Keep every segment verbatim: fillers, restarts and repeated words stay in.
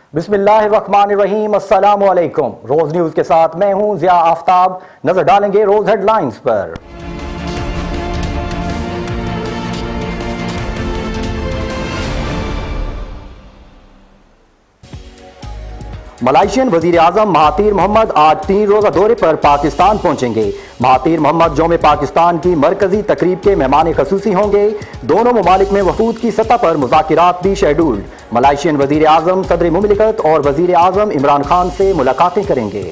बिस्मिल्लाहिर्रहमानिर्रहीम, अस्सलामु अलैकुम। रोज न्यूज के साथ मैं हूं जिया आफ्ताब। नजर डालेंगे रोज हेडलाइंस पर। मलाइशियन वजीर आजम महातीर मोहम्मद आज तीन रोजा दौरे पर पाकिस्तान पहुंचेंगे। महातीर मोहम्मद यौम पाकिस्तान की मरकजी तकरीब के मेहमान खसूसी होंगे। दोनों ममालिक में वफूद की सतह पर मुज़ाकिरात भी शेड्यूल्ड। मलाइशियन वजीर आजम सदर मुमलिकत और वजीर आजम इमरान खान से मुलाकातें करेंगे।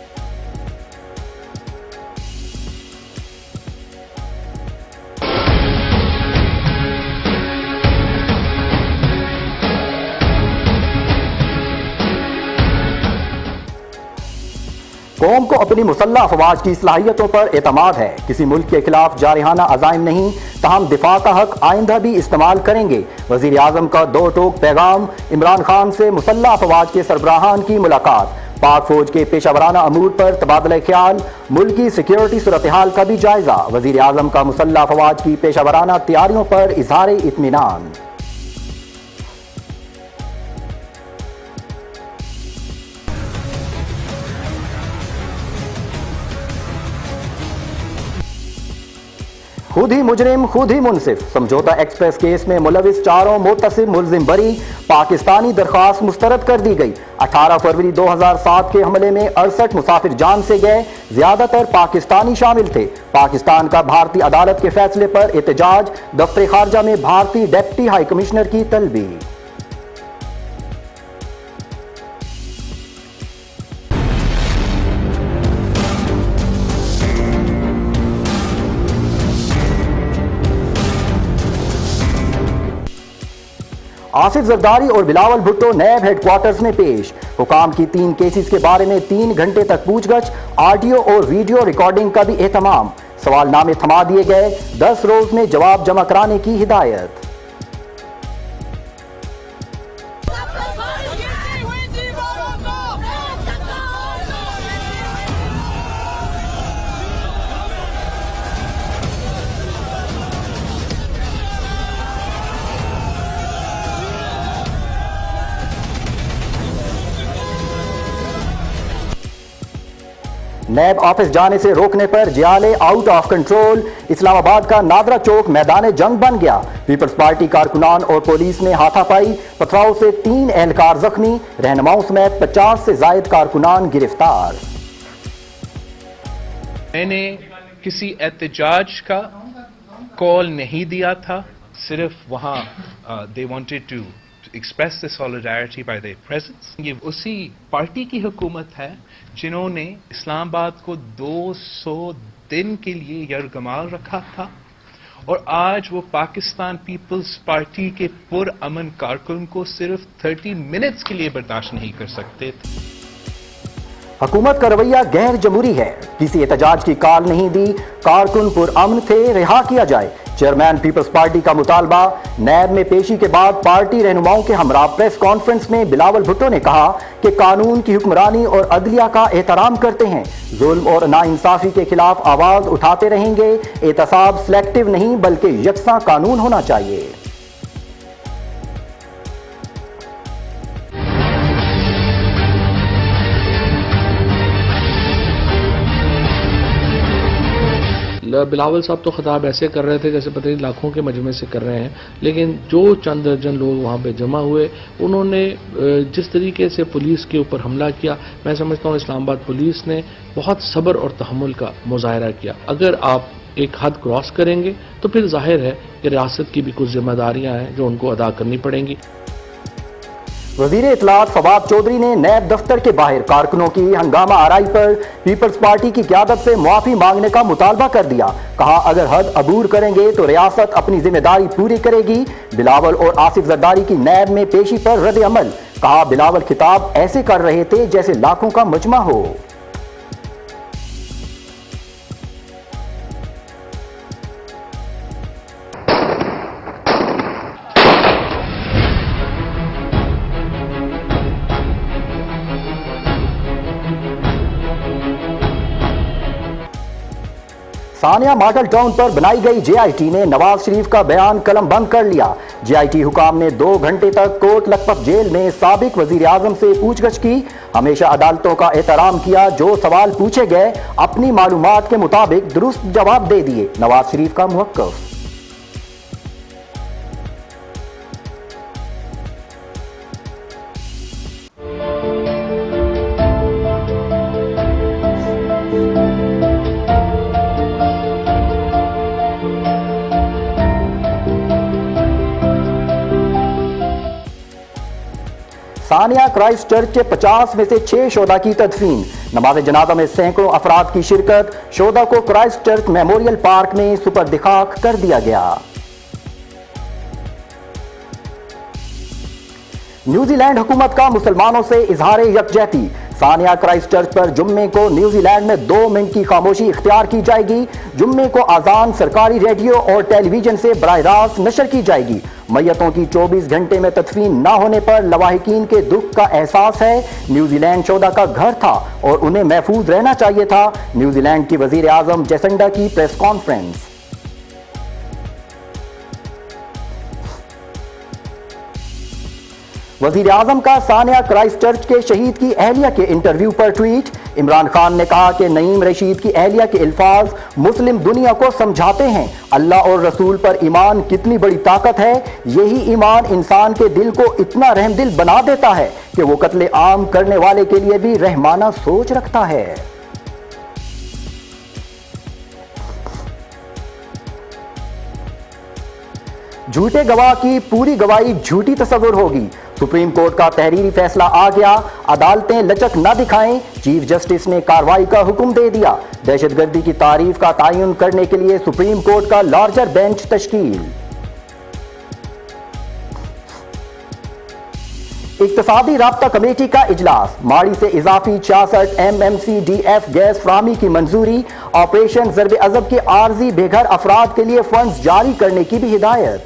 कौम को अपनी मुसल्लह अफवाज की सलाहियतों पर एतमाद है। किसी मुल्क के खिलाफ जारहाना अज़ाइम नहीं, तहम दिफा का हक आइंदा भी इस्तेमाल करेंगे। वजीर आजम का दो टोक पैगाम। इमरान खान से मुसल्लह अफवाज के सरबराहान की मुलाकात। पाक फौज के पेशावराना अमूर पर तबादला ख्याल। मुल्क की सिक्योरिटी सूरत हाल का भी जायजा। वजीर आजम का मुसल्लह अफवाज की पेशावराना तैयारियों पर इजहार इत्मीनान। खुद ही मुजरिम खुद ही मुनसिफ। समझौता एक्सप्रेस केस में मुलविस चारों मुतसिब मुलजिम बरी। पाकिस्तानी दरख्वास्त मुस्तरद कर दी गई। अठारह फरवरी दो हजार सात के हमले में अड़सठ मुसाफिर जान से गए। ज्यादातर पाकिस्तानी शामिल थे। पाकिस्तान का भारतीय अदालत के फैसले पर एहतजाज। दफ्तर खारजा में भारतीय डेप्टी हाई कमिश्नर की तलबी। आसिफ जरदारी और बिलावल भुट्टो नैब हेडक्वार्टर्स में पेश। हुकाम की तीन केसेस के बारे में तीन घंटे तक पूछगछ। ऑडियो और वीडियो रिकॉर्डिंग का भी एहतमाम। सवालनामे थमा दिए गए। दस रोज में जवाब जमा कराने की हिदायत। नैब ऑफिस जाने से रोकने पर जियाले आउट ऑफ कंट्रोल। इस्लामाबाद का नादरा चौक मैदान जंग बन गया। पीपल्स पार्टी कारकुनान और पुलिस ने हाथापाई। पथराव से तीन एहलकार जख्मी। रहनुमाओं समेत पचास से जायद कारकुनान गिरफ्तार। मैंने किसी एहतजाज का कॉल नहीं दिया था, सिर्फ वहां they wanted to express the solidarity by their presence। ये उसी पार्टी की हुकूमत है जिन्होंने इस्लामाबाद को दो सौ दिन के लिए यरगमाल रखा था, और आज वो पाकिस्तान पीपल्स पार्टी के पुरअमन कारकुन को सिर्फ तीस मिनट्स के लिए बर्दाश्त नहीं कर सकते थे। हुकूमत का रवैया गैर जमहूरी है। किसी एहतजाज की कॉल नहीं दी। कारकुन पुरअमन थे, रिहा किया जाए। चेयरमैन पीपल्स पार्टी का मुतालबा। नैब में पेशी के बाद पार्टी रहनुमाओं के हमरा प्रेस कॉन्फ्रेंस में बिलावल भुट्टो ने कहा कि कानून की हुक्मरानी और अदलिया का एहतराम करते हैं। जुल्म और नाइंसाफी के खिलाफ आवाज उठाते रहेंगे। एहतसाब सिलेक्टिव नहीं बल्कि यकसा कानून होना चाहिए। बिलावल साहब तो खिताब ऐसे कर रहे थे जैसे पता नहीं लाखों के मजमे से कर रहे हैं, लेकिन जो चंद दर्जन लोग वहाँ पे जमा हुए, उन्होंने जिस तरीके से पुलिस के ऊपर हमला किया, मैं समझता हूँ इस्लामाबाद पुलिस ने बहुत सब्र और तहम्मुल का मुजाहरा किया। अगर आप एक हद क्रॉस करेंगे तो फिर जाहिर है कि रियासत की भी कुछ जिम्मेदारियाँ हैं जो उनको अदा करनी पड़ेंगी। वजीर इत्तलात फवाद चौधरी ने नैब दफ्तर के बाहर कारकुनों की हंगामा आराई पर पीपल्स पार्टी की क़यादत से मुआफी मांगने का मुतालबा कर दिया। कहा अगर हद अबूर करेंगे तो रियासत अपनी जिम्मेदारी पूरी करेगी। बिलावल और आसिफ जरदारी की नैब में पेशी पर रद्द अमल। कहा बिलावल खिताब ऐसे कर रहे थे जैसे लाखों का मजमा हो। सानिया मॉडल टाउन पर बनाई गई जेआईटी ने नवाज शरीफ का बयान कलम बंद कर लिया। जेआईटी हुकाम ने दो घंटे तक कोट लखपत जेल में साबिक वजीर आजम से पूछगछ की। हमेशा अदालतों का एहतराम किया, जो सवाल पूछे गए अपनी मालूमात के मुताबिक दुरुस्त जवाब दे दिए। नवाज शरीफ का मुवक्कफ। सानिया क्राइस्ट चर्च के पचास में से छह शोधा की तदफीन। नमाज जनाजा में सैकड़ों अफराद की शिरकत। शोधा को क्राइस्ट चर्च मेमोरियल पार्क में सुपर्द खाक कर दिया गया। न्यूजीलैंड हुकूमत का मुसलमानों से इजहार यकजहती। सानिया क्राइस्ट चर्च पर जुम्मे को न्यूजीलैंड में दो मिनट की खामोशी इख्तियार की जाएगी। जुम्मे को आजान सरकारी रेडियो और टेलीविजन से बराह रास्त नशर की जाएगी। मैयतों की चौबीस घंटे में तदफीन न होने पर लवाहिकीन के दुख का एहसास है। न्यूजीलैंड शोधा का घर था और उन्हें महफूज रहना चाहिए था। न्यूजीलैंड की वजीर आजम जेसिंडा की प्रेस कॉन्फ्रेंस। वजीर आजम का सानिया क्राइस्ट चर्च के शहीद की अहलिया के इंटरव्यू पर ट्वीट। इमरान खान ने कहा कि नईम रशीद की अहलिया के अल्फाज मुस्लिम दुनिया को समझाते हैं अल्लाह और रसूल पर ईमान कितनी बड़ी ताकत है। यही ईमान इंसान के दिल को इतना रहमदिल बना देता है कि वो कत्ले आम करने वाले के लिए भी रहमाना सोच रखता है। झूठे गवाह की पूरी गवाही झूठी तस्वुर होगी। सुप्रीम कोर्ट का तहरीरी फैसला आ गया। अदालतें लचक न दिखाएं, चीफ जस्टिस ने कार्रवाई का हुक्म दे दिया। दहशतगर्दी की तारीफ का तयन करने के लिए सुप्रीम कोर्ट का लार्जर बेंच तश्कील। इक्तसादी राब्ता कमेटी का इजलास। माड़ी से इजाफी छियासठ M M C D F gas फ्राहमी की मंजूरी। ऑपरेशन ज़र्ब अज़ब के आर्जी बेघर अफराद के लिए फंड्स जारी करने की भी हिदायत।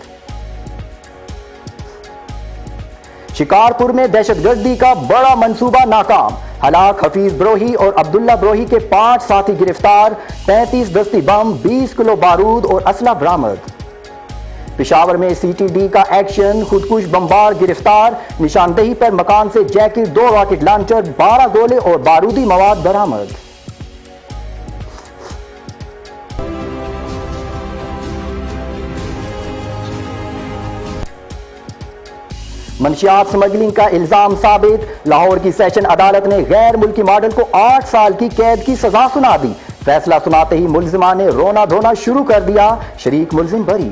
शिकारपुर में दहशतगर्दी का बड़ा मंसूबा नाकाम। हलाक हफीज ब्रोही और अब्दुल्ला ब्रोही के पांच साथी गिरफ्तार। पैंतीस दस्ती बम, बीस किलो बारूद और असला बरामद। पिशावर में सी टी डी का एक्शन। खुदकुश बमबार गिरफ्तार। निशानदेही पर मकान से जैकेट, दो रॉकेट लॉन्चर, बारह गोले और बारूदी मवाद बरामद। मंशियात स्मगलिंग का इल्जाम साबित। लाहौर की सेशन अदालत ने गैर मुल्की मॉडल को आठ साल की कैद की सजा सुना दी। फैसला सुनाते ही मुल्जिमा ने रोना धोना शुरू कर दिया। शरीक मुल्जिम बरी।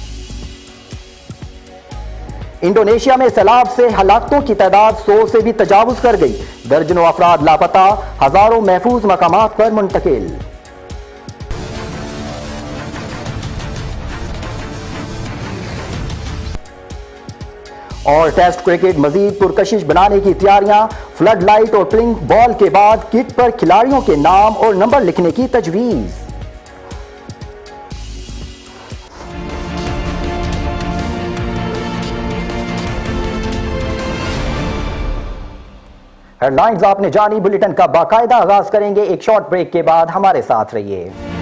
इंडोनेशिया में सैलाब से हलाकतों की तादाद सौ से भी तजावुज कर गई। दर्जनों अफराद लापता, हजारों महफूज मकामात पर मुंतकिल। और टेस्ट क्रिकेट मजीद पुरकशिश बनाने की तैयारियां। फ्लड लाइट और पिंक बॉल के बाद किट पर खिलाड़ियों के नाम और नंबर लिखने की तजवीज। हेडलाइंस आपने जानी। बुलेटिन का बाकायदा आगाज करेंगे एक शॉर्ट ब्रेक के बाद। हमारे साथ रहिए।